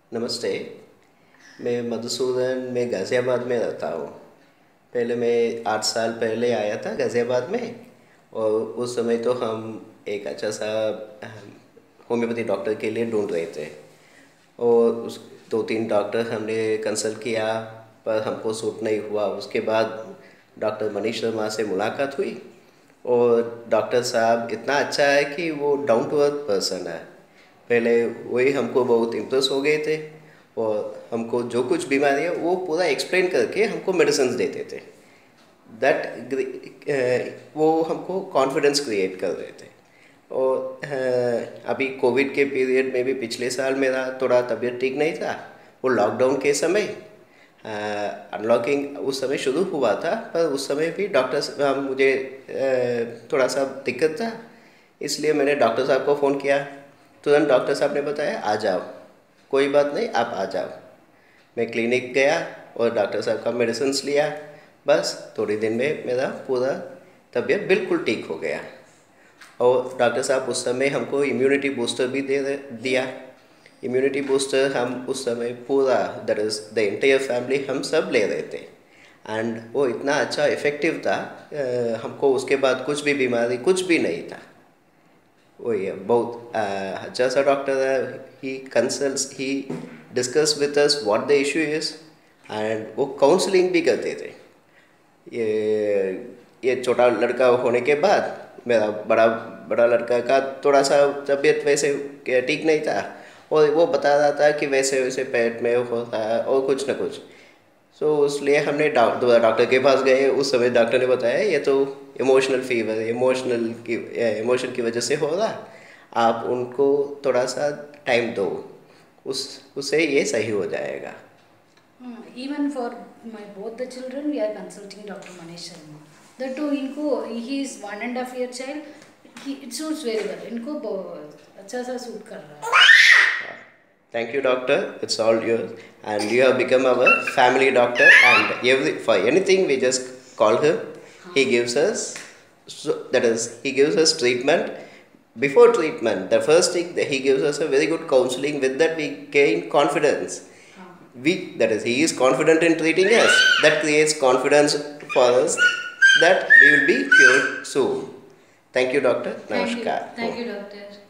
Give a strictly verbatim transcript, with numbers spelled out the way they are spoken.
नमस्ते। मैं मधुसूदन, मैं गाज़ियाबाद में रहता हूँ। पहले मैं आठ साल पहले आया था गाज़ियाबाद में, और उस समय तो हम एक अच्छा सा होम्योपैथी डॉक्टर के लिए ढूंढ रहे थे। और उस दो तीन डॉक्टर हमने कंसल्ट किया, पर हमको सूट नहीं हुआ। उसके बाद डॉक्टर मनीष शर्मा से मुलाकात हुई, और डॉक्टर साहब इतना अच्छा है कि वो डाउन टू अर्थ पर्सन है। पहले वही हमको बहुत इम्प्रेस हो गए थे, और हमको जो कुछ बीमारी है वो पूरा एक्सप्लेन करके हमको मेडिसिन देते थे। दैट वो हमको कॉन्फिडेंस क्रिएट कर रहे थे। और अ, अभी कोविड के पीरियड में भी पिछले साल मेरा थोड़ा तबीयत ठीक नहीं था। वो लॉकडाउन के समय अनलॉकिंग उस समय शुरू हुआ था, पर उस समय भी डॉक्टर मुझे अ, थोड़ा सा दिक्कत था, इसलिए मैंने डॉक्टर साहब को फ़ोन किया। तुरंत डॉक्टर साहब ने बताया आ जाओ, कोई बात नहीं, आप आ जाओ। मैं क्लिनिक गया और डॉक्टर साहब का मेडिसिन लिया। बस थोड़ी दिन में मेरा पूरा तबीयत बिल्कुल ठीक हो गया। और डॉक्टर साहब उस समय हमको इम्यूनिटी बूस्टर भी दे दिया। इम्यूनिटी बूस्टर हम उस समय पूरा, that is the entire family, हम सब ले रहे थे। एंड वो इतना अच्छा इफ़ेक्टिव था, अ, हमको उसके बाद कुछ भी बीमारी कुछ भी नहीं था। वही है, बहुत अ, अच्छा सा डॉक्टर है। He consults, he discuss with us what the issue is, and वो काउंसलिंग भी करते थे। ये ये छोटा लड़का होने के बाद मेरा बड़ा बड़ा लड़का का थोड़ा सा तबीयत वैसे ठीक नहीं था, और वो बता रहा था कि वैसे वैसे पेट में होता है और कुछ ना कुछ। सो इसलिए हमने दोबारा डॉक्टर के पास गए। उस समय डॉक्टर ने बताया ये तो इमोशनल फीवर, इमोशनल की इमोशन की वजह से हो रहा, आप उनको थोड़ा सा टाइम दो, उस उससे ये सही हो जाएगा। Hmm, even for my both the children, we are consulting Doctor Manish Sharma. The two इनको, he is one and a half year child. He it suits very well. इनको बहुत अच्छा सा सूट कर रहा है. Thank you, doctor. It's all yours, and you have become our family doctor. And every for anything, we just call him. He gives us, so that is, he gives us treatment. Before treatment, the first thing that he gives us a very good counseling. With that, we gain confidence. We, that is, he is confident in treating us. That creates confidence for us that we will be cured soon. Thank you, doctor. Thank you, Namaskar. thank you, doctor.